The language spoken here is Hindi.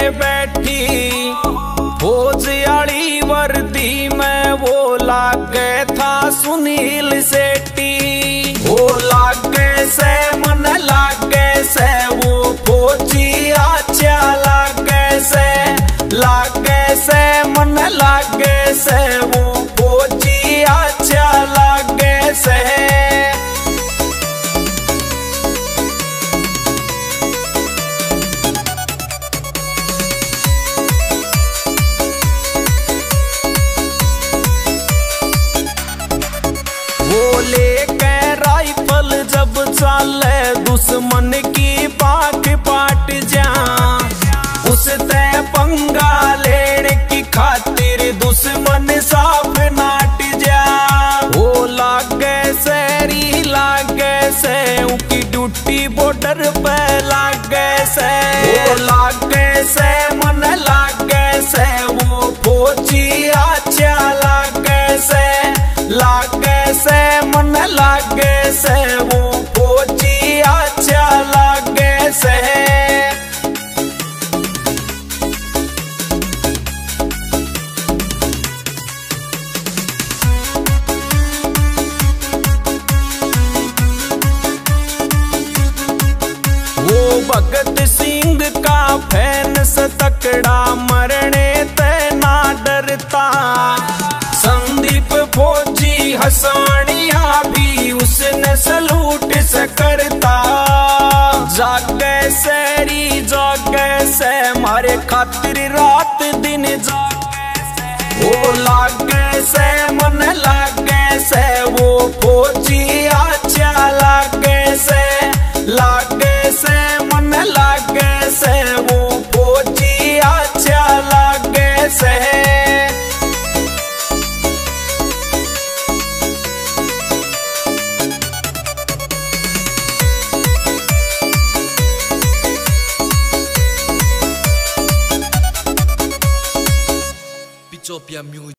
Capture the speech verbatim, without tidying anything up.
बैठी फौज आली वर्दी में वो लागे था सुनील सेठी। वो लागे से मन लागे से वो फौजी अच्छा लागे से लागे से मन लागे से वो फौजी अच्छा लागे से। वो लेके राइफल जब चाले दुश्मन की पाक पाट जा उसते पंगा लेने की खातिर दुश्मन साफ नाट जा। वो लागे सेरी लागे से उनकी ड्यूटी बॉर्डर पे लागे से। वो लागे से मन लागे से वो फौजी अच्छा लागे से लागे से मन लागे से वो फौजी अच्छा लागे से। वो भगत सिंह का फैन से तकड़ा मरने ते ना डरता। संदीप फौजी हसानिया भी उसने सलूट से करता। जागे सेरी जागे से मारे खातिर रात दिन जागे से। वो लागे से मन लागे से वो फौजी अच्छा लागे से लागे से मन लागे से वो फौजी अच्छा लागे से। Pichopia Music.